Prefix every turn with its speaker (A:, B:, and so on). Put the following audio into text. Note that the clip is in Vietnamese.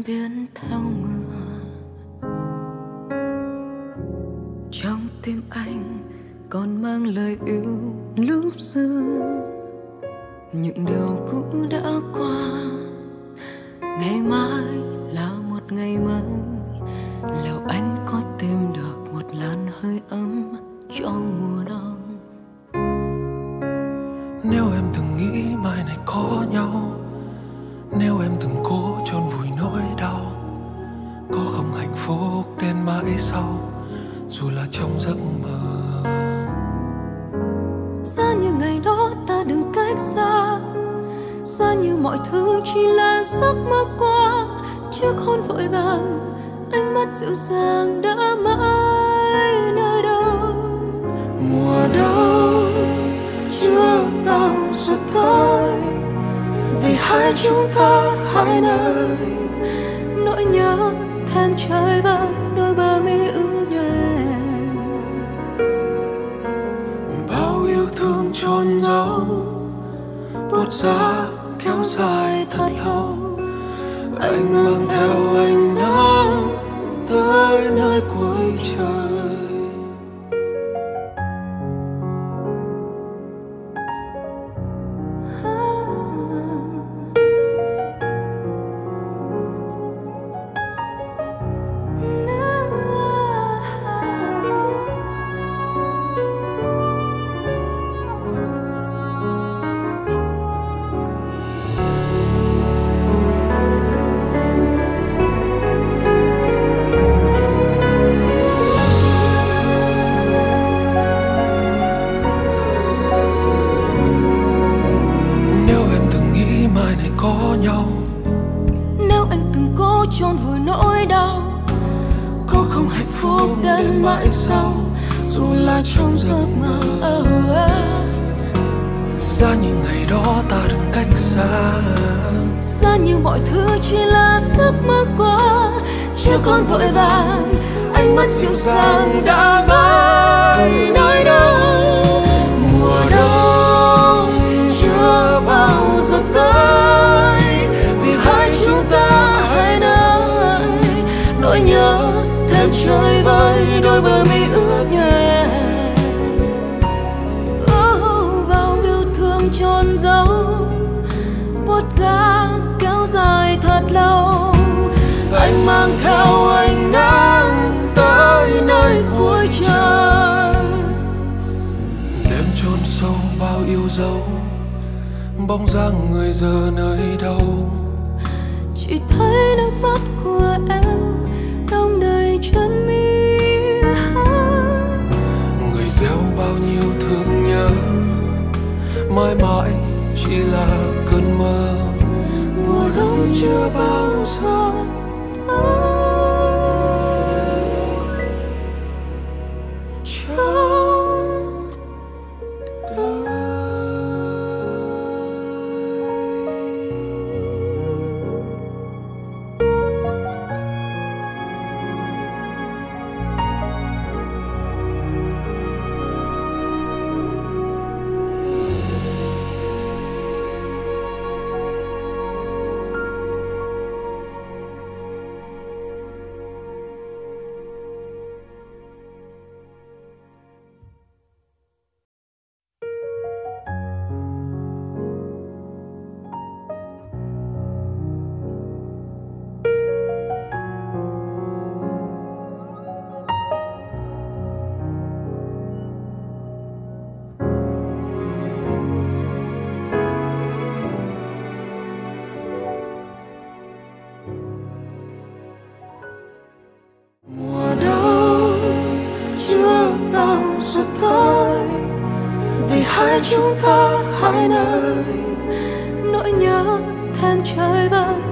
A: biến theo mưa. Trong tim anh còn mang lời yêu lúc xưa, những điều cũ đã qua. Ngày mai là một ngày mới, liệu anh có tìm được một làn hơi ấm cho mùa đông?
B: Nếu em từng nghĩ mai này có nhau, nếu em từng cố chôn vùi nỗi đau, có không hạnh phúc đến mãi sau, dù là trong giấc mơ.
A: Giá như ngày đó ta đừng cách xa, giá như mọi thứ chỉ là giấc mơ qua. Chiếc hôn vội vàng, ánh mắt dịu dàng đã mãi nơi đâu.
B: Mùa đông chưa bao giờ tới, vì hai chúng ta hai nơi.
A: Nỗi nhớ thêm trời vơi, đôi bờ mi ướt nhòe.
B: Bao yêu thương chôn giấu, bút giá kéo dài thật lâu. Anh mang theo ánh nắng tới nơi cuối trời.
A: Nếu anh từng cố chôn vùi nỗi đau, có không hạnh phúc đến mãi sau, dù là trong giấc mơ.
B: Giá như ngày đó ta đừng cách xa,
A: giá như mọi thứ chỉ là giấc mơ qua. Chiếc hôn vội vàng, ánh mắt dịu dàng đã mãi nơi đâu.
B: Mùa đông chưa bao giờ tới,
A: vì hai chúng ta hai nơi. Nỗi nhớ thêm trời vơi, đôi bờ mi ướt nhòe. Bao yêu thương chôn giấu, bút giá kéo dài thật lâu.
B: anh mang theo ánh nắng tới nơi cuối trời. Đêm chôn sâu bao yêu dấu, bóng dáng người giờ nơi đâu.
A: Chỉ thấy nước mắt của em đong đầy chân mi.
B: Người gieo bao nhiêu thương nhớ, mãi mãi chỉ là cơn mơ.
A: Mùa đông chưa bao giờ tới. Hai chúng ta hai nơi, nỗi nhớ thêm trời vơi,